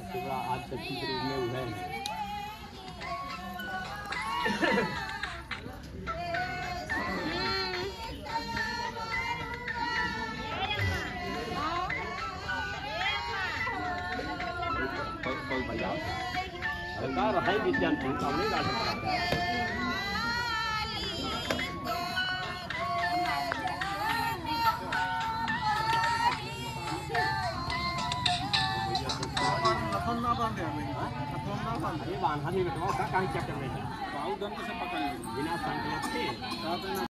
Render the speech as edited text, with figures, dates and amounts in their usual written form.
सबसे बड़ा आज तक की रूप में हुआ है। सरकार है विज्ञान नहीं डाल सकता। ये बांधा नहीं बेटवा कहाँ चेक कर रहे हैं? बिना संकल्प के